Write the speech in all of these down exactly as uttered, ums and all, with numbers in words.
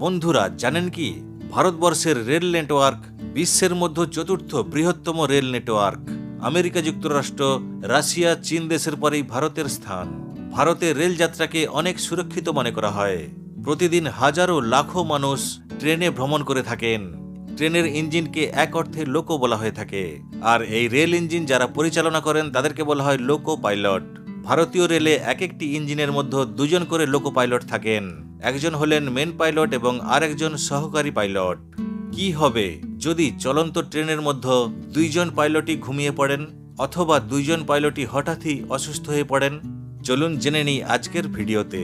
বন্ধুরা জানেন কি ভারতবর্ষের রেল নেটওয়ার্ক বিশ্বের মধ্যে চতুর্থ বৃহত্তম রেল নেটওয়ার্ক। আমেরিকা যুক্তরাষ্ট্র, রাশিয়া, চীন দেশের পরেই ভারতের স্থান। ভারতে রেল যাত্রাকে অনেক সুরক্ষিত মনে করা হয়। প্রতিদিন হাজারো লাখো মানুষ ট্রেনে ভ্রমণ করে থাকেন। ট্রেনের ইঞ্জিনকে এক অর্থে লোকো বলা হয়ে থাকে, আর এই রেল ইঞ্জিন যারা পরিচালনা করেন তাদেরকে বলা হয় লোকো পাইলট। ভারতীয় রেলে এক একটি ইঞ্জিনের মধ্যে দুজন করে লোকো পাইলট থাকেন। একজন হলেন মেন পাইলট এবং আরেকজন সহকারী পাইলট। কি হবে যদি চলন্ত ট্রেনের মধ্যে দুইজন পাইলটই ঘুমিয়ে পড়েন অথবা দুইজন পাইলটই হঠাৎই অসুস্থ হয়ে পড়েন? চলুন জেনে নিই আজকের ভিডিওতে।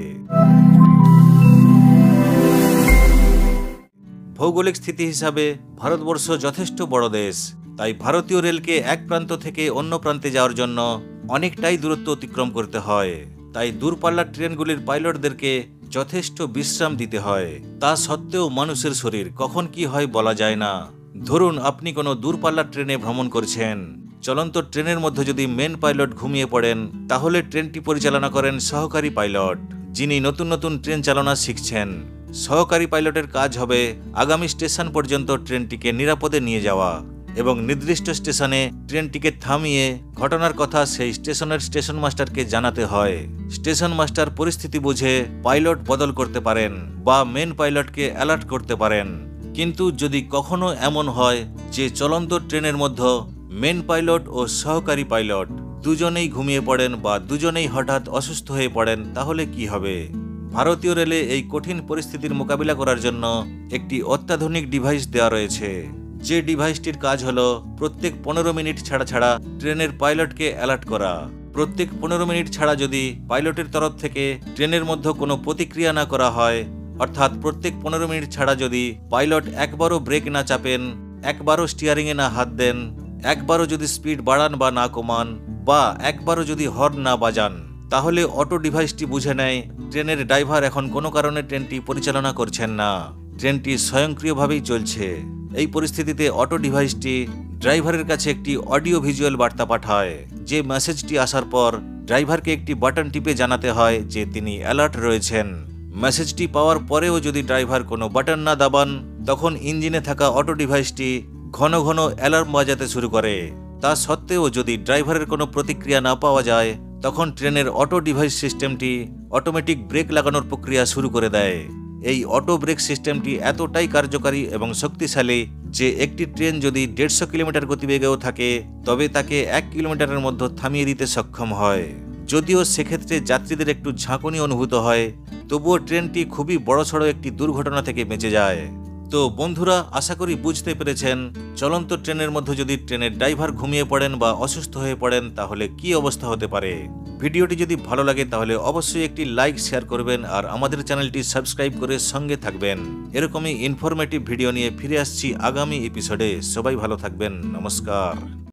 ভৌগোলিক স্থিতি হিসাবে ভারতবর্ষ যথেষ্ট বড় দেশ, তাই ভারতীয় রেলকে এক প্রান্ত থেকে অন্য প্রান্তে যাওয়ার জন্য অনেকটাই দূরত্ব অতিক্রম করতে হয়। তাই দূরপাল্লার ট্রেনগুলির পাইলটদেরকে যথেষ্ট বিশ্রাম দিতে হয়। তা সত্ত্বেও মানুষের শরীর কখন কি হয় বলা যায় না। ধরুন আপনি কোনো দূরপাল্লার ট্রেনে ভ্রমণ করছেন। চলন্ত ট্রেনের মধ্যে যদি মেন পাইলট ঘুমিয়ে পড়েন, তাহলে ট্রেনটি পরিচালনা করেন সহকারী পাইলট, যিনি নতুন নতুন ট্রেন চালনা শিখছেন। সহকারী পাইলটের কাজ হবে আগামী স্টেশন পর্যন্ত ট্রেনটিকে নিরাপদে নিয়ে যাওয়া এবং নির্দিষ্ট স্টেশনে ট্রেনটিকে থামিয়ে ঘটনার কথা সেই স্টেশনের স্টেশন মাস্টারকে জানাতে হয়। স্টেশন মাস্টার পরিস্থিতি বুঝে পাইলট বদল করতে পারেন বা মেন পাইলটকে অ্যালার্ট করতে পারেন। কিন্তু যদি কখনো এমন হয় যে চলন্ত ট্রেনের মধ্যে মেন পাইলট ও সহকারী পাইলট দুজনেই ঘুমিয়ে পড়েন বা দুজনেই হঠাৎ অসুস্থ হয়ে পড়েন, তাহলে কি হবে? ভারতীয় রেলে এই কঠিন পরিস্থিতির মোকাবিলা করার জন্য একটি অত্যাধুনিক ডিভাইস দেওয়া রয়েছে। যে ডিভাইসটির কাজ হলো প্রত্যেক পনেরো মিনিট ছাড়া ছাড়া ট্রেনের পাইলটকে অ্যালার্ট করা। প্রত্যেক পনেরো মিনিট ছাড়া যদি পাইলটের তরফ থেকে ট্রেনের মধ্যে কোনো প্রতিক্রিয়া না করা হয়, অর্থাৎ প্রত্যেক পনেরো মিনিট ছাড়া যদি পাইলট একবারও ব্রেক না চাপেন, একবারও স্টিয়ারিংয়ে না হাত দেন, একবারও যদি স্পিড বাড়ান বা না কমান, বা একবারও যদি হর্ন না বাজান, তাহলে অটো ডিভাইসটি বুঝে নেয় ট্রেনের ড্রাইভার এখন কোনো কারণে ট্রেনটি পরিচালনা করছেন না, ট্রেনটি স্বয়ংক্রিয়ভাবেই চলছে। এই পরিস্থিতিতে অটো ডিভাইসটি ড্রাইভারের কাছে একটি অডিও ভিজুয়াল বার্তা পাঠায়। যে মেসেজটি আসার পর ড্রাইভারকে একটি বাটন টিপে জানাতে হয় যে তিনি অ্যালার্ট রয়েছেন। মেসেজটি পাওয়ার পরেও যদি ড্রাইভার কোনো বাটন না দাবান, তখন ইঞ্জিনে থাকা অটো ডিভাইসটি ঘন ঘন অ্যালার্ম বাজাতে শুরু করে। তা সত্ত্বেও যদি ড্রাইভারের কোনো প্রতিক্রিয়া না পাওয়া যায়, তখন ট্রেনের অটো ডিভাইস সিস্টেমটি অটোমেটিক ব্রেক লাগানোর প্রক্রিয়া শুরু করে দেয়। এই অটো ব্রেক সিস্টেমটি এতটাই কার্যকারী এবং শক্তিশালী যে একটি ট্রেন যদি দেড়শো কিলোমিটার গতিবেগেও থাকে, তবে তাকে এক কিলোমিটারের মধ্যে থামিয়ে দিতে সক্ষম হয়। যদিও সেক্ষেত্রে যাত্রীদের একটু ঝাঁকুনি অনুভূত হয়, তবুও ট্রেনটি খুবই বড়সড় একটি দুর্ঘটনা থেকে বেঁচে যায়। তো বন্ধুরা, আশা করি বুঝতে পেরেছেন চলন্ত ট্রেনের মধ্যে যদি ট্রেনের ড্রাইভার ঘুমিয়ে পড়েন বা অসুস্থ হয়ে পড়েন, তাহলে কি অবস্থা হতে পারে। ভিডিওটি যদি ভালো লাগে তাহলে অবশ্যই একটি লাইক শেয়ার করবেন আর আমাদের চ্যানেলটি সাবস্ক্রাইব করে সঙ্গে থাকবেন। এরকমই ইনফরমেটিভ ভিডিও নিয়ে ফিরে আসছি আগামী এপিসোডে। সবাই ভালো থাকবেন। নমস্কার।